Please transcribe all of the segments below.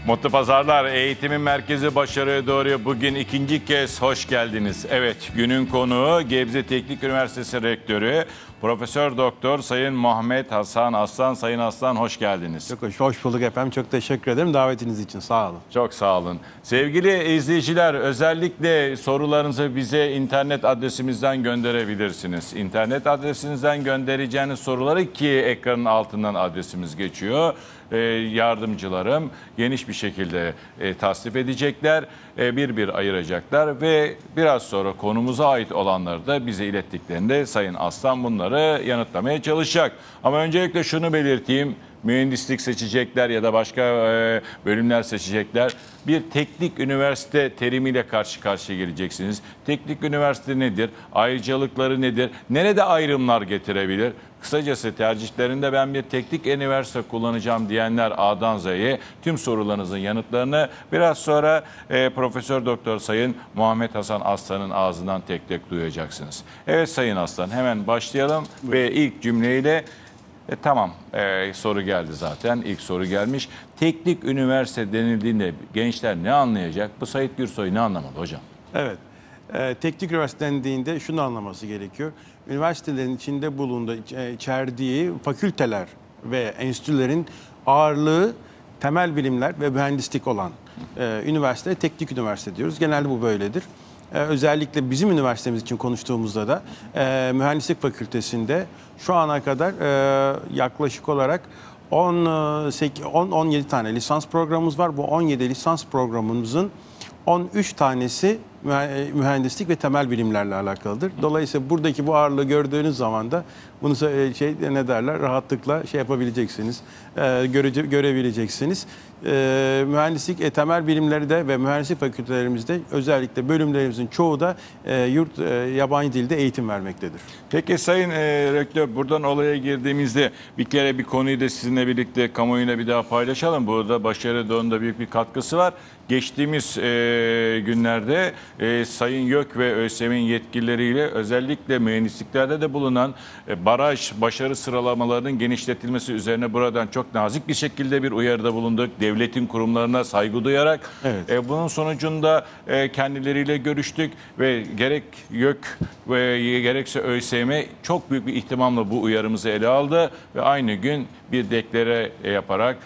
Mutlu pazarlar. Eğitimin merkezi başarıya doğru bugün ikinci kez hoş geldiniz. Evet, günün konuğu Gebze Teknik Üniversitesi Rektörü Profesör Doktor Sayın Muhammed Hasan Aslan. Sayın Aslan, hoş geldiniz. Çok hoş bulduk efendim. Çok teşekkür ederim davetiniz için. Sağ olun. Çok sağ olun. Sevgili izleyiciler, özellikle sorularınızı bize internet adresimizden gönderebilirsiniz. İnternet adresinizden göndereceğiniz soruları, ki ekranın altından adresimiz geçiyor, yardımcılarım geniş bir şekilde tasnif edecekler, bir bir ayıracaklar ve biraz sonra konumuza ait olanları da bize ilettiklerinde Sayın Aslan bunları yanıtlamaya çalışacak. Ama öncelikle şunu belirteyim. Mühendislik seçecekler ya da başka bölümler seçecekler. Bir teknik üniversite terimiyle karşı karşıya geleceksiniz. Teknik üniversite nedir? Ayrıcalıkları nedir? Nerede ayrımlar getirebilir? Kısacası tercihlerinde ben bir teknik üniversite kullanacağım diyenler A'dan Z'ye tüm sorularınızın yanıtlarını biraz sonra Profesör Doktor Sayın Muhammed Hasan Aslan'ın ağzından tek tek duyacaksınız. Evet Sayın Aslan, hemen başlayalım ve ilk cümleyle tamam, soru geldi zaten. İlk soru gelmiş. Teknik üniversite denildiğinde gençler ne anlayacak? Bu Sait Gürsoy ne anlamalı hocam? Evet. Teknik üniversite dendiğinde şunu anlaması gerekiyor. Üniversitelerin içinde bulunduğu, içerdiği fakülteler ve enstitülerin ağırlığı temel bilimler ve mühendislik olan üniversite, teknik üniversite diyoruz. Genelde bu böyledir. Özellikle bizim üniversitemiz için konuştuğumuzda da mühendislik fakültesinde şu ana kadar yaklaşık olarak 17 tane lisans programımız var. Bu 17 lisans programımızın 13 tanesi mühendislik ve temel bilimlerle alakalıdır. Dolayısıyla buradaki bu ağırlığı gördüğünüz zaman da bunu rahatlıkla yapabileceksiniz, görebileceksiniz. Mühendislik temel bilimleri de ve mühendislik fakültelerimizde özellikle bölümlerimizin çoğu da yabancı dilde eğitim vermektedir. Peki Sayın Rektör, buradan olaya girdiğimizde bir kere bir konuyu da sizinle birlikte kamuoyuna bir daha paylaşalım. Burada Başarı Doğu'nda büyük bir katkısı var. Geçtiğimiz günlerde Sayın YÖK ve ÖSYM'in yetkilileriyle özellikle mühendisliklerde de bulunan baraj başarı sıralamalarının genişletilmesi üzerine buradan çok nazik bir şekilde bir uyarıda bulunduk. Devletin kurumlarına saygı duyarak. Evet. Bunun sonucunda kendileriyle görüştük ve gerek YÖK ve gerekse ÖSYM çok büyük bir ihtimamla bu uyarımızı ele aldı ve aynı gün bir deklare yaparak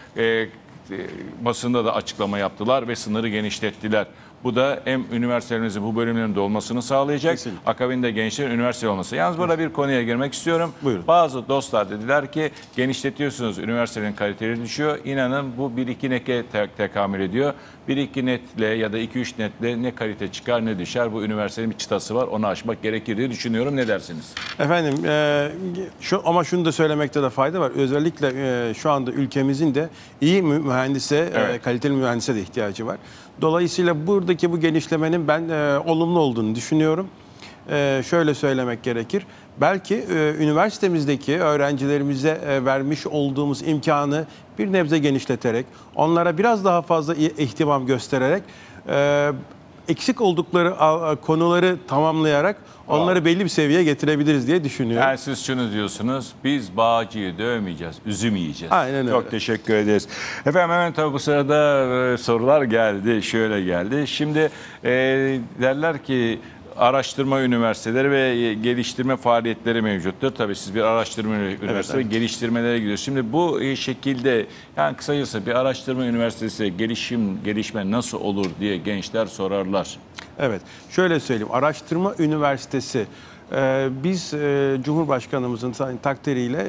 basında da açıklama yaptılar ve sınırı genişlettiler. Bu da hem üniversitelerimizin bu bölümlerinde olmasını sağlayacak. Kesinlikle. Akabinde gençlerin üniversite olması. Yalnız burada bir konuya girmek istiyorum. Buyurun. Bazı dostlar dediler ki genişletiyorsunuz, üniversitenin kaliteleri düşüyor. İnanın bu 1-2 nete tekamül ediyor. 1-2 netle ya da 2-3 netle ne kalite çıkar ne düşer. Bu üniversitenin bir çıtası var. Onu aşmak gerekir diye düşünüyorum. Ne dersiniz? Efendim ama şunu da söylemekte de fayda var. Özellikle şu anda ülkemizin de iyi mühendise, evet, kaliteli mühendise de ihtiyacı var. Dolayısıyla buradaki bu genişlemenin ben olumlu olduğunu düşünüyorum. Şöyle söylemek gerekir. Belki üniversitemizdeki öğrencilerimize vermiş olduğumuz imkanı bir nebze genişleterek, onlara biraz daha fazla ihtimam göstererek, eksik oldukları konuları tamamlayarak onları belli bir seviyeye getirebiliriz diye düşünüyorum. Yani siz şunu diyorsunuz, biz bağcıyı dövmeyeceğiz, üzüm yiyeceğiz. Aynen öyle. Çok teşekkür ederiz. Efendim hemen tabii bu sırada sorular geldi, şöyle geldi. Şimdi derler ki araştırma üniversiteleri ve geliştirme faaliyetleri mevcuttur. Tabii siz bir araştırma üniversitesi ve geliştirmelere gidiyorsunuz. Şimdi bu şekilde, yani kısacası bir araştırma üniversitesi gelişme nasıl olur diye gençler sorarlar. Evet, şöyle söyleyeyim. Araştırma üniversitesi, biz Cumhurbaşkanımızın takdiriyle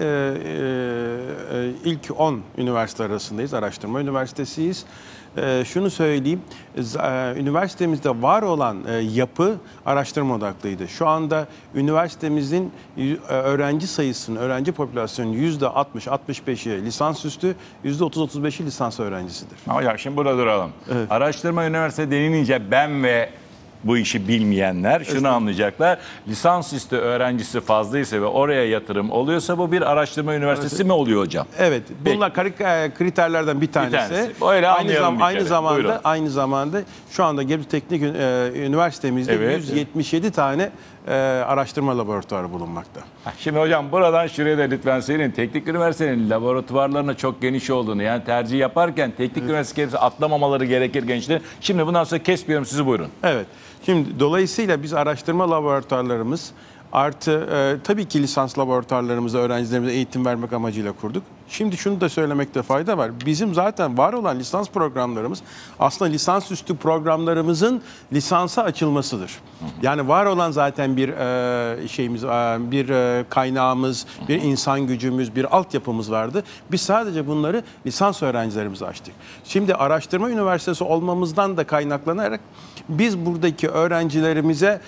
ilk 10 üniversite arasındayız. Araştırma üniversitesiyiz. Şunu söyleyeyim, üniversitemizde var olan yapı araştırma odaklıydı. Şu anda üniversitemizin öğrenci sayısının, öğrenci popülasyonunun %60-65'i lisansüstü, %30-35'i lisans öğrencisidir. Ama ya şimdi burada duralım. Evet. Araştırma üniversite denilince ben ve bu işi bilmeyenler şunu anlayacaklar. Lisansüstü öğrencisi fazlaysa ve oraya yatırım oluyorsa bu bir araştırma üniversitesi mi oluyor hocam? Evet. Peki. Bunlar kriterlerden bir tanesi. Öyle anlayalım bir kere. Buyurun. Aynı zamanda şu anda Gebze Teknik Üniversitemizde Evet. 177 tane araştırma laboratuvarı bulunmakta. Şimdi hocam buradan şuraya da lütfen söyleyin. Teknik üniversitenin laboratuvarlarına çok geniş olduğunu, yani tercih yaparken teknik üniversitesi atlamamaları gerekir gençler. Şimdi bundan sonra kesmiyorum, sizi buyurun. Evet. Şimdi dolayısıyla biz araştırma laboratuvarlarımız artı tabii ki lisans laboratuvarlarımızda öğrencilerimize eğitim vermek amacıyla kurduk. Şimdi şunu da söylemekte fayda var. Bizim zaten var olan lisans programlarımız aslında lisansüstü programlarımızın lisansa açılmasıdır. Yani var olan zaten bir şeyimiz, bir kaynağımız, bir insan gücümüz, bir altyapımız vardı. Biz sadece bunları lisans öğrencilerimize açtık. Şimdi araştırma üniversitesi olmamızdan da kaynaklanarak biz buradaki öğrencilerimize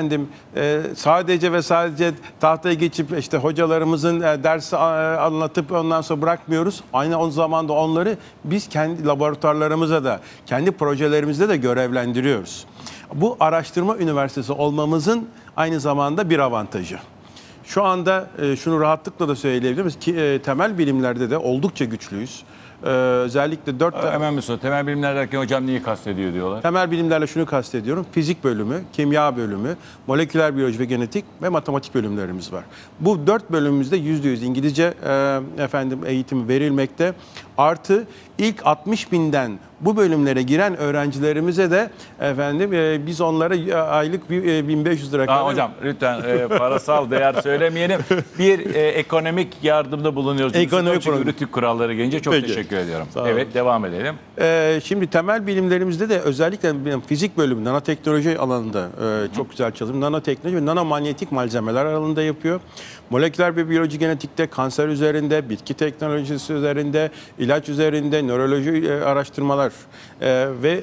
sadece ve sadece tahtaya geçip işte hocalarımızın dersi anlatıp ondan sonra bırakmıyoruz. Aynı o zamanda onları biz kendi laboratuvarlarımıza da, kendi projelerimizde de görevlendiriyoruz. Bu araştırma üniversitesi olmamızın aynı zamanda bir avantajı. Şu anda şunu rahatlıkla da söyleyebiliriz ki temel bilimlerde de oldukça güçlüyüz. Özellikle 4 tane... Hemen bir soru. Temel bilimler derken hocam neyi kastediyor diyorlar? Temel bilimlerle şunu kastediyorum. Fizik bölümü, kimya bölümü, moleküler biyoloji ve genetik ve matematik bölümlerimiz var. Bu 4 bölümümüzde %100 İngilizce eğitim verilmekte. Artı ilk 60 binden bu bölümlere giren öğrencilerimize de biz onlara aylık 1500 lira kadar... Hocam lütfen parasal değer söylemeyelim. Bir ekonomik yardımda bulunuyoruz. Ekonomik çünkü rütük kuralları gelince çok Peki. teşekkür ediyorum. Sağ olun. Evet, devam edelim. Şimdi temel bilimlerimizde de özellikle fizik bölümü, nanoteknoloji alanında çok güzel çalışıyor. Nanoteknoloji ve nanomanyetik malzemeler alanında yapıyor. Moleküler ve biyoloji genetikte kanser üzerinde, bitki teknolojisi üzerinde, ilaç üzerinde, nöroloji araştırmalar ve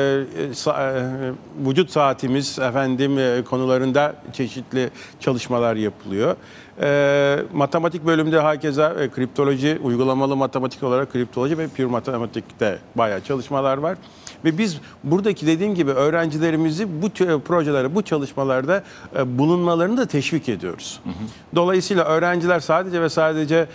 vücut saatimiz konularında çeşitli çalışmalar yapılıyor. Matematik bölümünde hakeza kriptoloji, uygulamalı matematik olarak kriptoloji ve pür matematikte bayağı çalışmalar var. Ve biz buradaki dediğim gibi öğrencilerimizi bu projelere, bu çalışmalarda bulunmalarını da teşvik ediyoruz. Dolayısıyla öğrenciler sadece ve sadece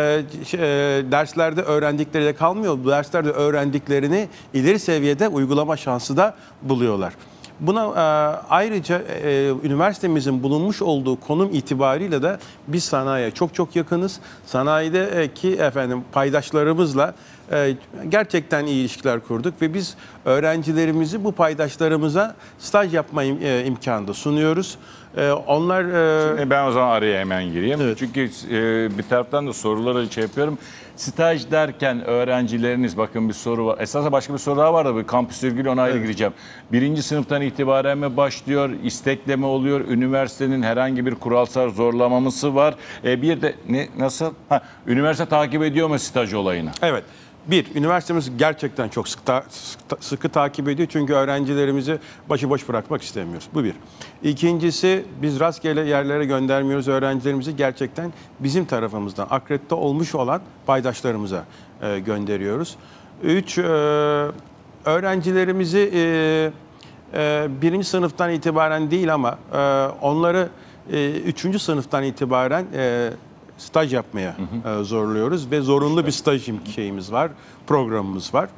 derslerde öğrendikleriyle kalmıyor. Bu derslerde öğrendiklerini ileri seviyede uygulama şansı da buluyorlar. Buna ayrıca üniversitemizin bulunmuş olduğu konum itibariyle de biz sanayiye çok yakınız. Sanayideki paydaşlarımızla gerçekten iyi ilişkiler kurduk ve biz öğrencilerimizi bu paydaşlarımıza staj yapma imkanı da sunuyoruz. Onlar... Şimdi ben o zaman araya hemen gireyim. Evet. Çünkü bir taraftan da soruları yapıyorum. Staj derken öğrencileriniz, bakın bir soru var. Esasında başka bir soru daha var da bir kampüsle ilgili, ona ayrı gireceğim. Birinci sınıftan itibaren mi başlıyor? İstekle mi oluyor? Üniversitenin herhangi bir kuralsal zorlamaması var. Bir de nasıl? Üniversite takip ediyor mu staj olayını? Evet. Üniversitemiz gerçekten çok sıkı takip ediyor. Çünkü öğrencilerimizi başıboş bırakmak istemiyoruz. Bu bir. İkincisi, biz rastgele yerlere göndermiyoruz öğrencilerimizi. Gerçekten bizim tarafımızdan akredite olmuş olan paydaşlarımıza gönderiyoruz. 3, öğrencilerimizi birinci sınıftan itibaren değil ama onları 3. sınıftan itibaren staj yapmaya zorluyoruz ve zorunlu bir staj şeyimiz var, programımız var.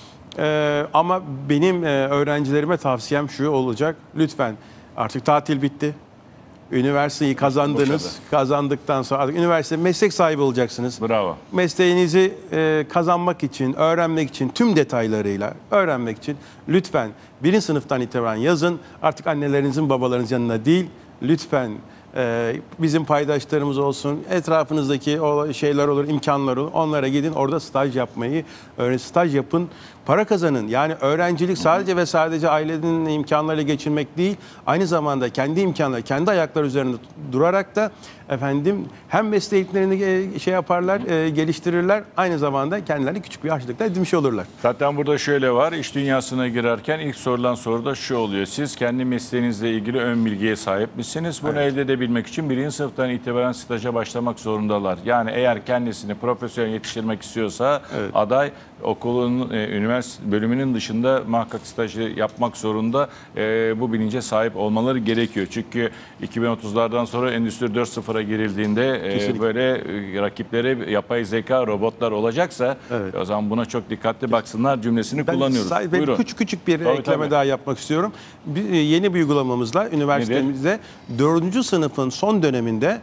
Ama benim öğrencilerime tavsiyem şu olacak: lütfen, artık tatil bitti. Üniversiteyi kazandınız. Kazandıktan sonra artık üniversite meslek sahibi olacaksınız. Bravo. Mesleğinizi kazanmak için, öğrenmek için, tüm detaylarıyla öğrenmek için lütfen birinci sınıftan itibaren yazın. Artık annelerinizin, babalarınızın yanına değil. Lütfen bizim paydaşlarımız olsun, etrafınızdaki şeyler olur, imkanlar olur. Onlara gidin, orada staj yapmayı, staj yapın, para kazanın. Yani öğrencilik sadece ve sadece ailenin imkanlarıyla geçirmek değil, aynı zamanda kendi imkanları, kendi ayakları üzerinde durarak da hem mesleklerini yaparlar, geliştirirler, aynı zamanda kendilerini küçük bir harçlıkla edinmiş olurlar. Zaten burada şöyle var, iş dünyasına girerken ilk sorulan soru da şu oluyor: siz kendi mesleğinizle ilgili ön bilgiye sahip misiniz? Bunu elde edebilmek için birinci sınıftan itibaren staja başlamak zorundalar. Yani eğer kendisini profesyonel yetiştirmek istiyorsa aday okulun, üniversite üniversite bölümünün dışında muhakkak stajı yapmak zorunda. Bu bilince sahip olmaları gerekiyor. Çünkü 2030'lardan sonra Endüstri 4.0'a girildiğinde böyle rakiplere yapay zeka, robotlar olacaksa o zaman buna çok dikkatli baksınlar cümlesini kullanıyoruz. Ben küçük bir ekleme daha yapmak istiyorum. Yeni bir uygulamamızla üniversitemizde 4. sınıfın son döneminde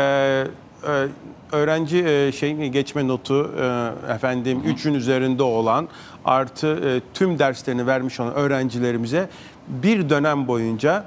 öğrenci geçme notu 3'ün üzerinde olan artı tüm derslerini vermiş olan öğrencilerimize bir dönem boyunca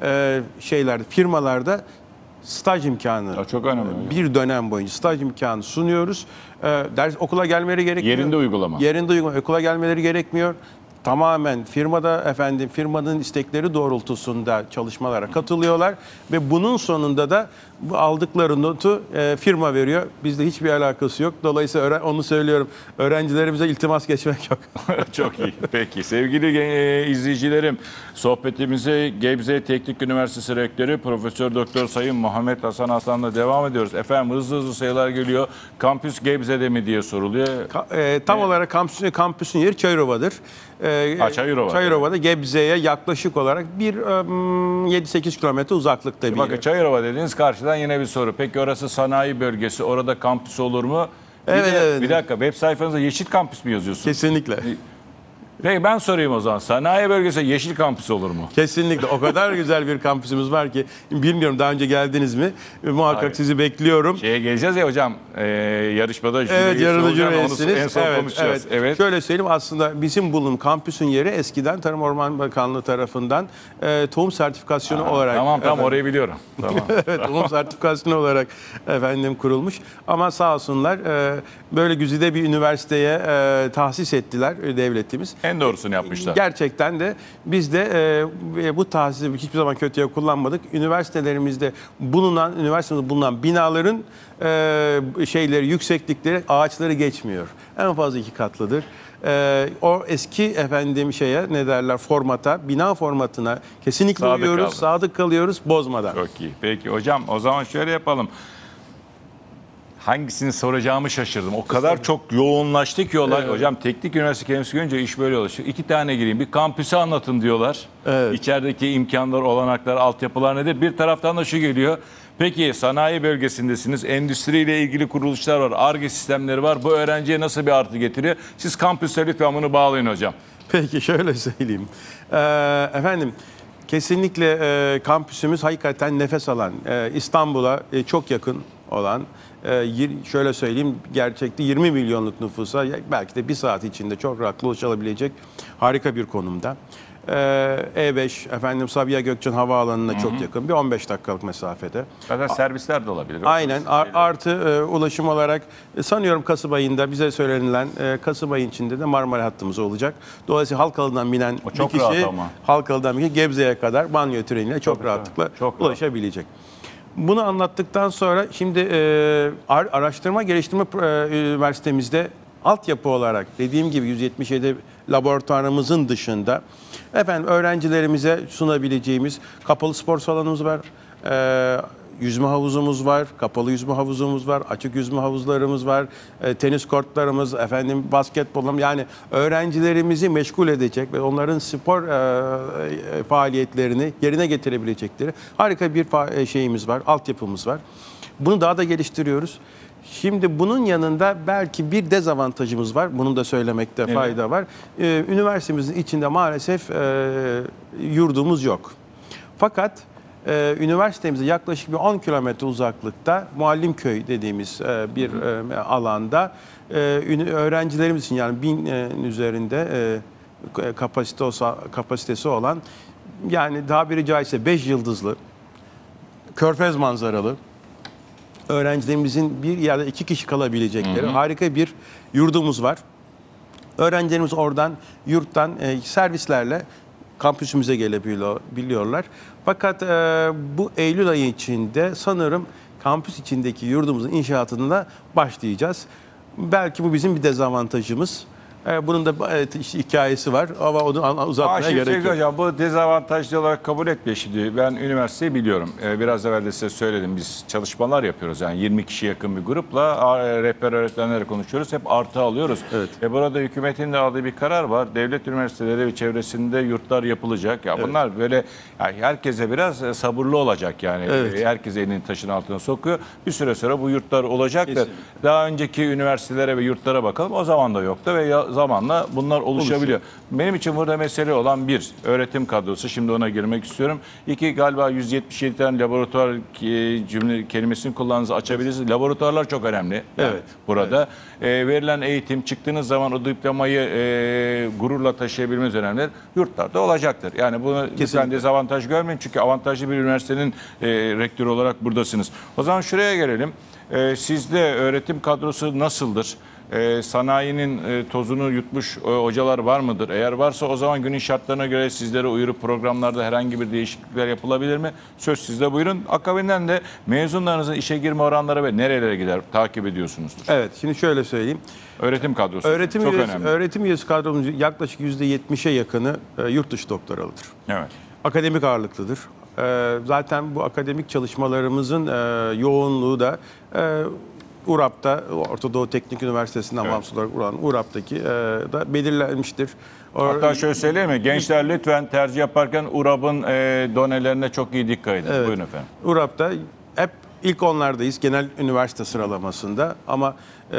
firmalarda staj imkanı. Ya çok önemli. Bir dönem boyunca staj imkanı sunuyoruz. Okula gelmeleri gerekmiyor. Yerinde uygulama. Yerinde uygulama. Okula gelmeleri gerekmiyor. Tamamen firmanın istekleri doğrultusunda çalışmalara katılıyorlar ve bunun sonunda da bu aldıkları notu firma veriyor. Bizde hiçbir alakası yok. Dolayısıyla onu söylüyorum. Öğrencilerimize iltimas geçmek yok. Çok iyi. Peki sevgili izleyicilerim, sohbetimize Gebze Teknik Üniversitesi Rektörü Profesör Doktor Sayın Muhammed Hasan Aslan'la devam ediyoruz. Efendim hızlı sayılar geliyor. Kampüs Gebze'de mi diye soruluyor. Tam olarak kampüsün yeri Çayırova'dır. Çayırova. Çayırova'da Gebze'ye yaklaşık olarak 7-8 kilometre uzaklıkta bir Bakın yer. Çayırova dediğiniz karşıdan yine bir soru. Peki orası sanayi bölgesi, orada kampüs olur mu? Evet. Bir dakika, web sayfanızda Yeşil Kampüs mü yazıyorsunuz? Kesinlikle. Peki ben sorayım o zaman. Sanayi bölgesi Yeşil Kampüs olur mu? Kesinlikle. O kadar güzel bir kampüsümüz var ki bilmiyorum daha önce geldiniz mi? Muhakkak sizi bekliyorum. Şeye geleceğiz ya hocam. Yarışmada jüri Evet, üyesi yarın olacağım. üyesiniz. Onu en son konuşacağız. Evet. Şöyle söyleyeyim, aslında bizim bulunduğum kampüsün yeri eskiden Tarım Orman Bakanlığı tarafından tohum sertifikasyonu olarak. Tamam orayı biliyorum. Tamam. Evet, tohum sertifikasyonu olarak kurulmuş. Ama sağ olsunlar böyle güzide bir üniversiteye tahsis ettiler devletimiz. En doğrusunu yapmışlar. Gerçekten de biz de bu tahsisi hiçbir zaman kötüye kullanmadık. Üniversitemizde bulunan binaların yükseklikleri, ağaçları geçmiyor. En fazla 2 katlıdır. O eski formata, bina formatına kesinlikle uyuyoruz, sadık kalıyoruz, bozmadan. Çok iyi. Peki hocam o zaman şöyle yapalım. Hangisini soracağımı şaşırdım. O kadar çok yoğunlaştı ki olay. Evet. Hocam teknik üniversite kelimesi görünce iş böyle oluyor. 2 tane gireyim. Bir kampüsü anlatın diyorlar. Evet. İçerideki imkanlar, olanaklar, altyapılar nedir? Bir taraftan da şu geliyor. Peki sanayi bölgesindesiniz. Endüstriyle ilgili kuruluşlar var. Ar-Ge sistemleri var. Bu öğrenciye nasıl bir artı getiriyor? Siz kampüsle lütfen bunu bağlayın hocam. Peki şöyle söyleyeyim. Kesinlikle kampüsümüz hakikaten nefes alan, İstanbul'a çok yakın olan, şöyle söyleyeyim, gerçekte 20 milyonluk nüfusa belki de 1 saat içinde çok rahatlıkla ulaşılabilecek harika bir konumda. E5, Sabiha Gökçen Havaalanı'na çok yakın, bir 15 dakikalık mesafede. Zaten servisler de olabilir. Aynen, artı ulaşım olarak sanıyorum Kasım ayında bize söylenilen Kasım ayı içinde de Marmara hattımız olacak. Dolayısıyla Halkalı'dan binen bir kişi Gebze'ye kadar banyo treniyle çok rahatlıkla ulaşabilecek. Bunu anlattıktan sonra şimdi araştırma geliştirme üniversitemizde altyapı olarak dediğim gibi 177 laboratuvarımızın dışında öğrencilerimize sunabileceğimiz kapalı spor salonumuz var. Yüzme havuzumuz var, kapalı yüzme havuzumuz var, açık yüzme havuzlarımız var, tenis kortlarımız, basketbol, yani öğrencilerimizi meşgul edecek ve onların spor faaliyetlerini yerine getirebilecekleri harika bir şeyimiz var, altyapımız var. Bunu daha da geliştiriyoruz. Şimdi bunun yanında belki bir dezavantajımız var. Bunu da söylemekte fayda var. Üniversitemizin içinde maalesef yurdumuz yok. Fakat üniversitemizde yaklaşık bir 10 kilometre uzaklıkta Muallimköy dediğimiz bir alanda öğrencilerimiz için, yani 1000 üzerinde kapasitesi olan, yani tabiri caizse 5 yıldızlı, körfez manzaralı, öğrencilerimizin bir yerde 2 kişi kalabilecekleri harika bir yurdumuz var. Öğrencilerimiz oradan, yurttan servislerle kampüsümüze gelebiliyorlar. Fakat bu Eylül ayı içinde sanırım kampüs içindeki yurdumuzun inşaatına başlayacağız. Belki bu bizim bir dezavantajımız. Bunun da işte hikayesi var ama onu uzatmaya gerek yok. Hocam bu dezavantajlı olarak kabul etmiyor şimdi. Ben üniversiteyi biliyorum. Biraz evvel de size söyledim. Biz çalışmalar yapıyoruz. Yani 20 kişi yakın bir grupla rehber öğretmenlerle konuşuyoruz. Hep artı alıyoruz. Evet. Burada hükümetin de aldığı bir karar var. Devlet üniversiteleri ve çevresinde yurtlar yapılacak. Ya bunlar böyle yani herkese biraz sabırlı olacak yani. Evet. Herkes elini taşın altına sokuyor. Bir süre sonra bu yurtlar olacaktır. Kesinlikle. Daha önceki üniversitelere ve yurtlara bakalım. O zaman da yoktu ve zamanla bunlar oluşabiliyor. Benim için burada mesele olan bir, öğretim kadrosu. Şimdi ona girmek istiyorum. İki, galiba 177 tane laboratuvar kelimesini kullandığınızı açabilirsiniz. Laboratuvarlar çok önemli. Yani Evet. burada verilen eğitim, çıktığınız zaman o diplomayı gururla taşıyabilmeniz önemli. Yurtlarda olacaktır. Yani bunu lütfen dezavantaj görmeyin. Çünkü avantajlı bir üniversitenin rektörü olarak buradasınız. O zaman şuraya gelelim. Sizde öğretim kadrosu nasıldır? Sanayinin tozunu yutmuş hocalar var mıdır? Eğer varsa o zaman günün şartlarına göre sizlere uyurup programlarda herhangi bir değişiklikler yapılabilir mi? Söz sizde, buyurun. Akabinden de mezunlarınızın işe girme oranları ve nerelere gider takip ediyorsunuzdur? Evet, şimdi şöyle söyleyeyim. Öğretim kadrosu çok önemli. Öğretim üyesi kadromuzun yaklaşık %70'e yakını yurt dışı doktoralıdır. Evet. Akademik ağırlıklıdır. Zaten bu akademik çalışmalarımızın yoğunluğu da URAP'ta, Orta Doğu Teknik Üniversitesi'nden bağımsız olarak URAP'taki da belirlenmiştir. Hatta şöyle söyleyeyim mi? Gençler lütfen tercih yaparken URAP'ın donelerine çok iyi dikkat edin. Evet. Buyurun efendim. URAP'ta hep ilk onlardayız genel üniversite sıralamasında ama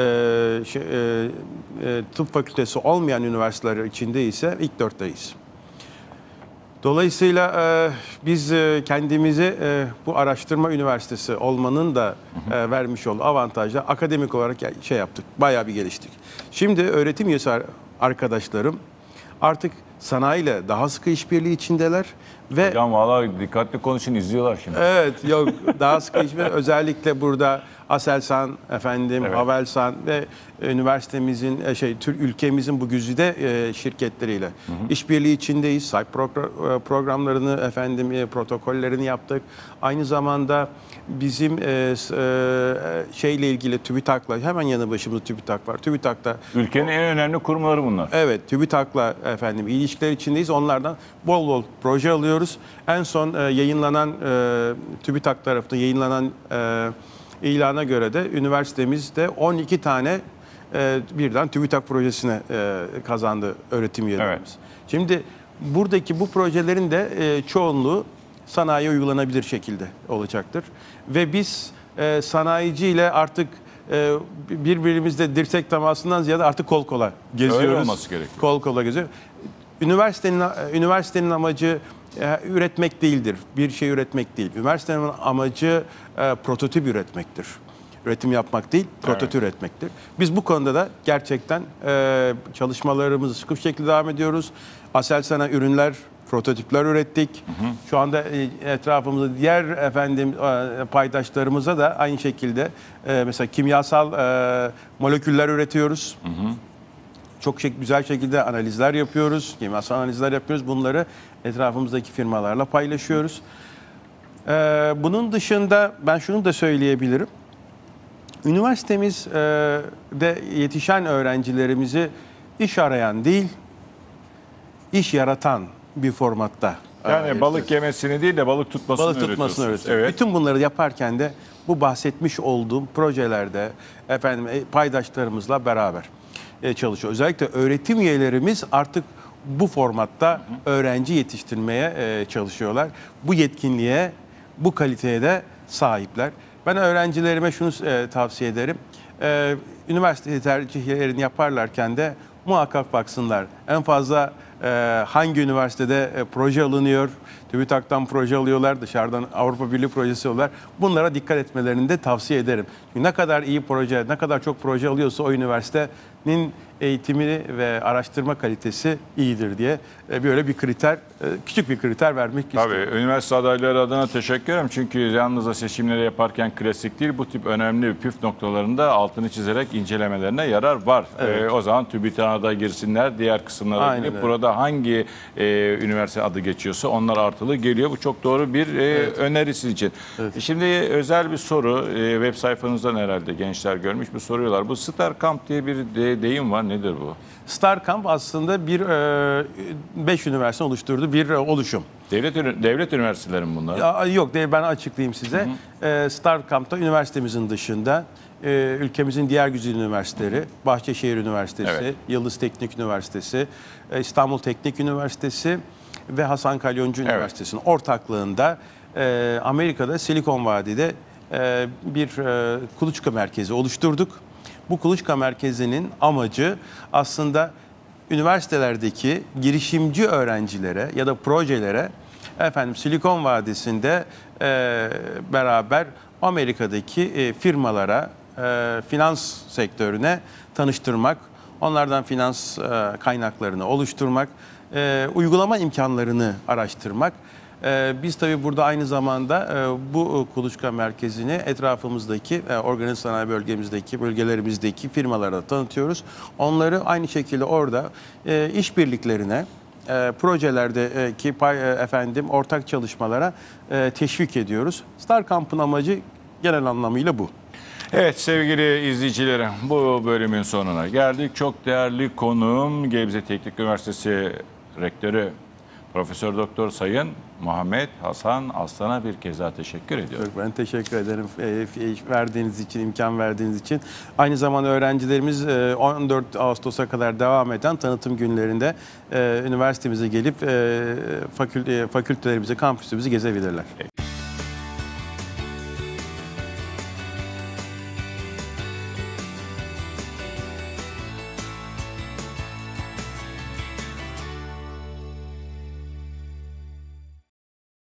tıp fakültesi olmayan üniversiteler içinde ise ilk 4'teyiz. Dolayısıyla biz kendimizi bu araştırma üniversitesi olmanın da vermiş olduğu avantajla akademik olarak şey yaptık, bayağı bir geliştik. Şimdi öğretim üyesi arkadaşlarım artık sanayiyle daha sıkı işbirliği içindeler ve Hocam valla dikkatli konuşun, izliyorlar şimdi. evet, yok, daha sıkı işbirliği özellikle burada Aselsan, Evet. Havelsan ve üniversitemizin ülkemizin bu güzide şirketleriyle işbirliği içindeyiz. Sahip programlarını protokollerini yaptık. Aynı zamanda bizim şeyle ilgili TÜBİTAK'la hemen yanı başımızda TÜBİTAK var. TÜBİTAK'ta Ülkenin en önemli kurumları bunlar. evet, TÜBİTAK'la ilişkiler içindeyiz. Onlardan bol bol proje alıyoruz. En son yayınlanan TÜBİTAK tarafından yayınlanan ilana göre de üniversitemizde 12 tane birden TÜBİTAK projesine kazandı öğretim üyelerimiz. Evet. Şimdi buradaki bu projelerin de çoğunluğu sanayiye uygulanabilir şekilde olacaktır. Ve biz sanayiciyle artık birbirimizle dirsek temasından ziyade artık kol kola geziyoruz. Öyle olması gerekiyor. Kol kola geziyor. Üniversitenin amacı üretmek değildir. Bir şey üretmek değil. Üniversitenin amacı prototip üretmektir. Üretim yapmak değil, prototip üretmektir. Biz bu konuda da gerçekten çalışmalarımızı sıkı bir şekilde devam ediyoruz. Aselsan'a ürünler, prototipler ürettik. Şu anda etrafımızda diğer paydaşlarımıza da aynı şekilde mesela kimyasal moleküller üretiyoruz. Çok güzel şekilde analizler yapıyoruz, kimyasal analizler yapıyoruz. Bunları etrafımızdaki firmalarla paylaşıyoruz. Bunun dışında ben şunu da söyleyebilirim. Üniversitemizde yetişen öğrencilerimizi iş arayan değil, iş yaratan bir formatta. Yani balık yemesini değil de balık tutmasını öğretiyorsunuz. Evet. Bütün bunları yaparken de bu bahsetmiş olduğum projelerde paydaşlarımızla beraber çalışıyor. Özellikle öğretim üyelerimiz artık bu formatta öğrenci yetiştirmeye çalışıyorlar. Bu yetkinliğe, bu kaliteye de sahipler. Ben öğrencilerime şunu tavsiye ederim. Üniversite tercihlerini yaparlarken de muhakkak baksınlar. En fazla hangi üniversitede proje alınıyor? TÜBİTAK'tan proje alıyorlar, dışarıdan Avrupa Birliği projesi alıyorlar. Bunlara dikkat etmelerini de tavsiye ederim. Çünkü ne kadar iyi proje, ne kadar çok proje alıyorsa o üniversitenin eğitimini ve araştırma kalitesi iyidir diye böyle bir kriter, küçük bir kriter vermek istiyorum. Tabii, üniversite adayları adına teşekkür ederim. Çünkü yalnızca seçimleri yaparken klasik değil, bu tip önemli püf noktalarında altını çizerek incelemelerine yarar var. Evet. O zaman TÜBİTAK'a da girsinler, diğer kısımlara Aynen girip öyle. burada da hangi üniversite adı geçiyorsa onlar artılı geliyor. Bu çok doğru bir öneri sizin için. Şimdi özel bir soru. Web sayfanızdan herhalde gençler görmüş bu soruyorlar. Bu Star Camp diye bir deyim var. Nedir bu? Star Camp aslında 5 üniversite oluşturduğu bir oluşum. Devlet üniversiteleri mi bunlar? Yok, ben açıklayayım size. Star Camp'ta üniversitemizin dışında ülkemizin diğer güzide üniversiteleri, Bahçeşehir Üniversitesi, Evet. Yıldız Teknik Üniversitesi, İstanbul Teknik Üniversitesi ve Hasan Kalyoncu Üniversitesi'nin ortaklığında Amerika'da Silikon Vadi'de bir kuluçka merkezi oluşturduk. Bu kuluçka merkezinin amacı aslında üniversitelerdeki girişimci öğrencilere ya da projelere Silikon Vadisi'nde beraber Amerika'daki firmalara, finans sektörüne tanıştırmak, onlardan finans kaynaklarını oluşturmak, uygulama imkanlarını araştırmak. Biz tabii burada aynı zamanda bu kuluçka merkezini etrafımızdaki organize sanayi bölgelerimizdeki firmalara tanıtıyoruz. Onları aynı şekilde orada işbirliklerine, projelerdeki ortak çalışmalara teşvik ediyoruz. Star Camp'ın amacı genel anlamıyla bu. Evet sevgili izleyicilerim, bu bölümün sonuna geldik. Çok değerli konuğum Gebze Teknik Üniversitesi Rektörü Profesör Doktor Sayın Muhammed Hasan Aslan'a bir kez daha teşekkür ediyorum. Ben teşekkür ederim verdiğiniz için, imkan verdiğiniz için. Aynı zamanda öğrencilerimiz 14 Ağustos'a kadar devam eden tanıtım günlerinde üniversitemize gelip fakültelerimizi, kampüsümüzü gezebilirler. Peki.